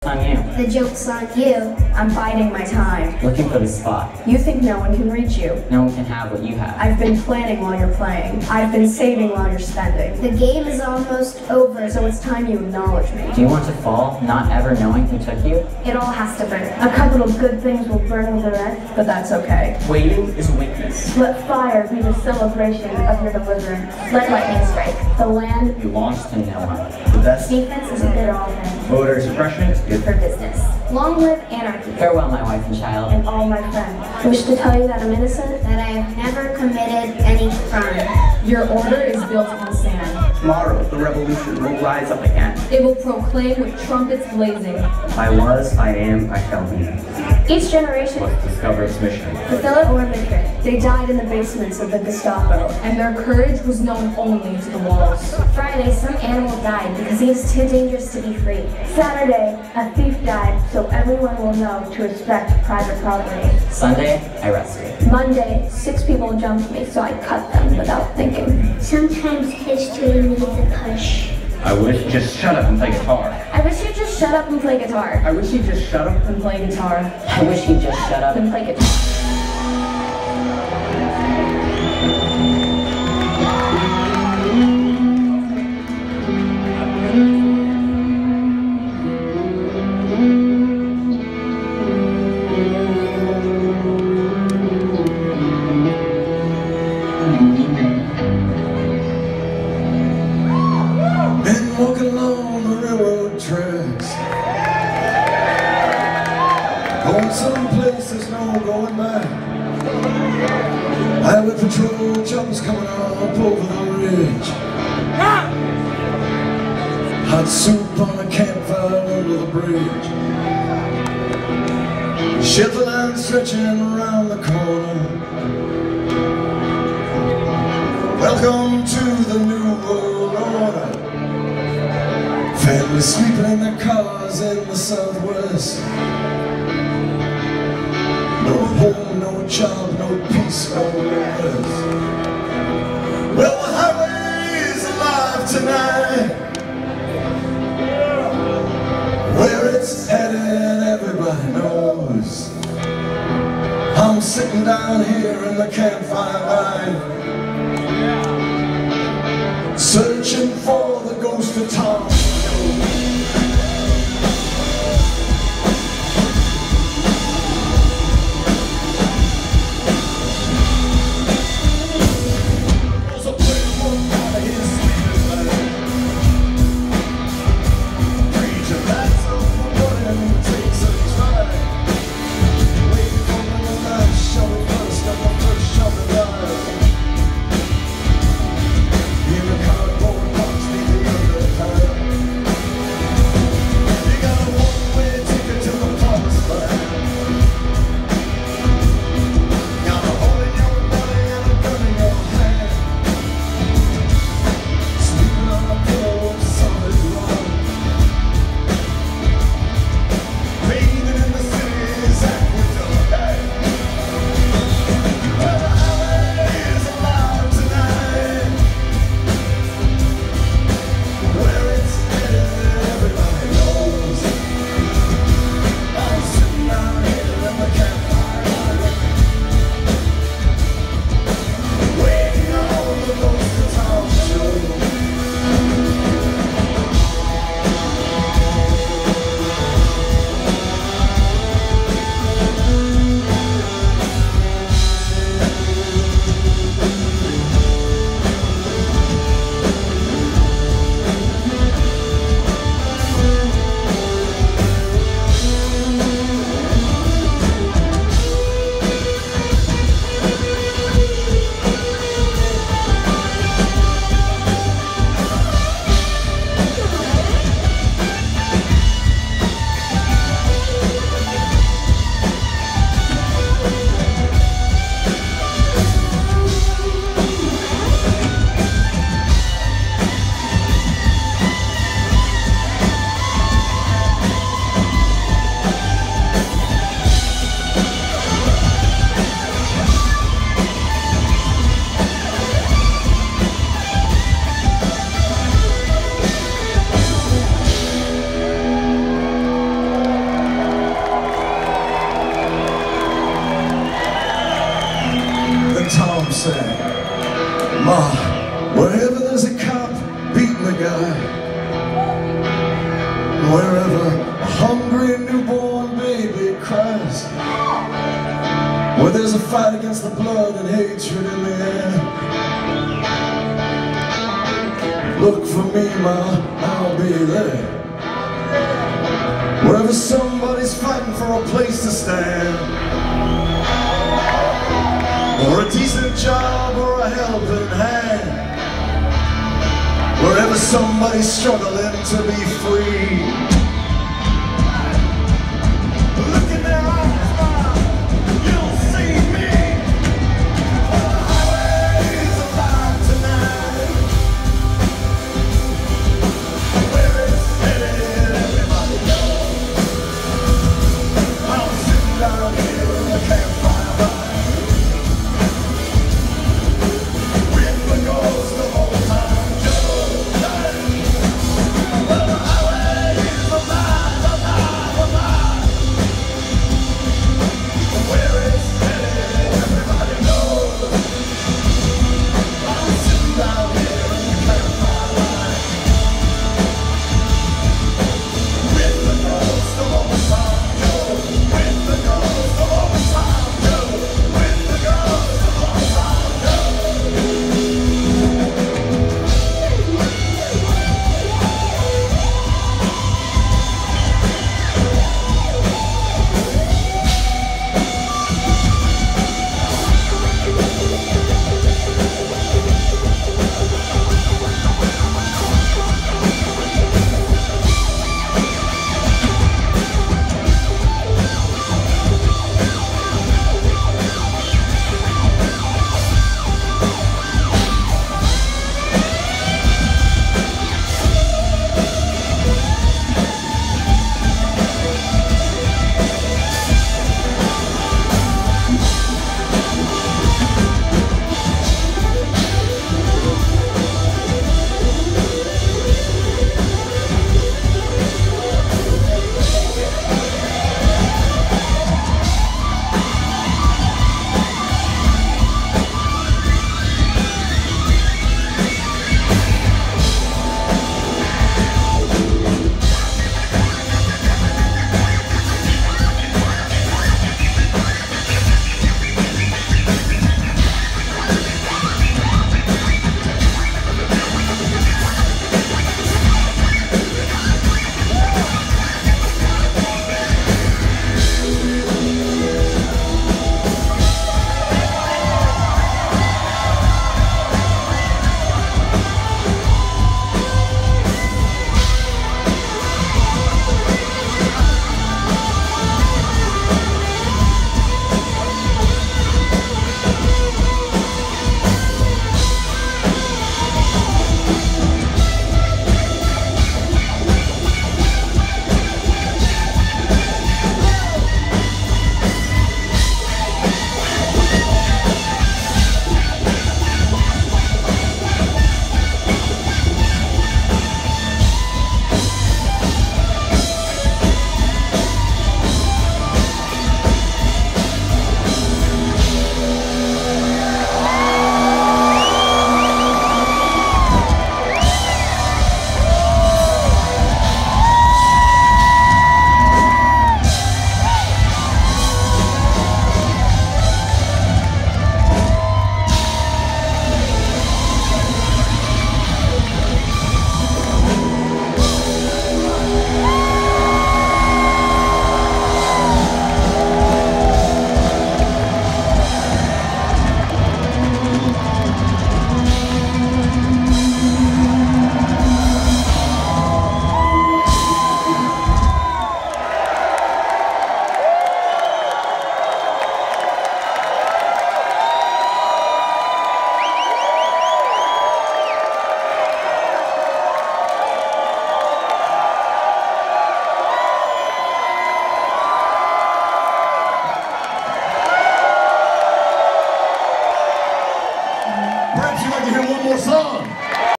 On you. The joke's on you. I'm biding my time. Looking for the spot. You think no one can reach you. No one can have what you have. I've been planning while you're playing. I've been saving while you're spending. The game is almost over. So it's time you acknowledge me. Do you want to fall, not ever knowing who took you? It all has to burn. A couple of good things will burn with the rest, but that's okay. Waiting is weakness. Let fire be the celebration of your deliverance. Let lightning strike. The land Belongs to no one. The best Defense is a good offense. voter suppression is good For business. Long live anarchy. Farewell, my wife and child. and all my friends. I wish to tell you that I'm innocent. That I have never committed any crime. Your order is built on sand. Tomorrow, the revolution will rise up again. It will proclaim with trumpets blazing. I was, I am, I shall be. Each generation Let's discover its mission. fulfill it or betray. They died in the basements of the Gestapo, and their courage was known only to the walls. Friday, some animal died because he is too dangerous to be free. Saturday, a thief died, so everyone will know to respect private property. Sunday, I rested. Monday, 6 people jumped me, so I cut them without thinking. Sometimes history needs a push. I wish you'd just shut up and play guitar. I wish you'd just shut up and play guitar. I wish you'd just shut up And play guitar. I wish he'd just shut up. And play guitar. Been walking along the railroad tracks, going someplace there's no going back. Highway patrol choppers coming up over the ridge. Hot soup on a campfire under the bridge. Shelter line stretching around the corner. Welcome to the new world order. Families sleeping in their cars in the Southwest. No home, no job, no peace, no rest. Well, the highway is alive tonight. Where it's headed, everybody knows. I'm sitting down here in the campfire line, searching for the ghost of Tom Joad. a hungry newborn baby cries, where there's a fight against the blood and hatred in the air. Look for me, Ma, I'll be there. Wherever somebody's fighting for a place to stand, or a decent job, or a helping hand, wherever somebody's struggling to be free.